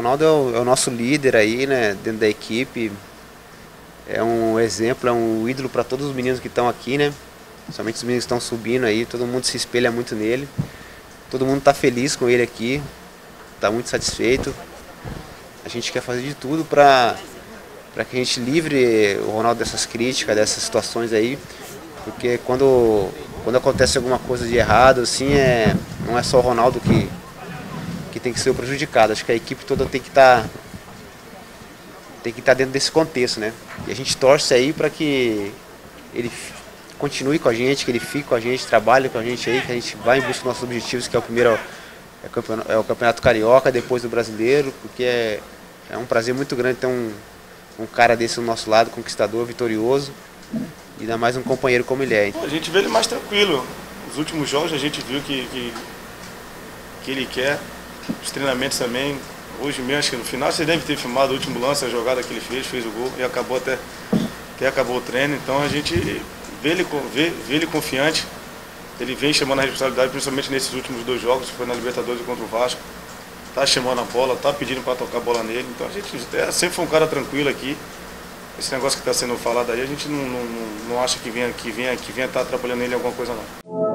Ronaldo é o nosso líder aí, né, dentro da equipe. É um exemplo, é um ídolo para todos os meninos que estão aqui, né? Somente os meninos que estão subindo aí, todo mundo se espelha muito nele. Todo mundo está feliz com ele aqui, está muito satisfeito. A gente quer fazer de tudo para que a gente livre o Ronaldo dessas críticas, dessas situações aí, porque quando acontece alguma coisa de errado, assim, não é só o Ronaldo que tem que ser o prejudicado. Acho que a equipe toda tem que estar dentro desse contexto, né? E a gente torce aí para que ele continue com a gente, que ele fique com a gente, trabalhe com a gente aí, que a gente vá em busca dos nossos objetivos, que é o primeiro é o Campeonato Carioca, depois do Brasileiro, porque é um prazer muito grande ter um cara desse do nosso lado, conquistador, vitorioso, e ainda mais um companheiro como ele é. A gente vê ele mais tranquilo. Os últimos jogos a gente viu que ele quer, os treinamentos também. Hoje mesmo, acho que no final você deve ter filmado o último lance, a jogada que ele fez o gol e acabou até acabou o treino. Então a gente vê ele confiante, ele vem chamando a responsabilidade, principalmente nesses últimos 2 jogos, que foi na Libertadores e contra o Vasco. Tá chamando a bola, tá pedindo para tocar a bola nele. Então a gente sempre foi um cara tranquilo aqui. Esse negócio que está sendo falado aí, a gente não acha que venha estar atrapalhando ele em alguma coisa não.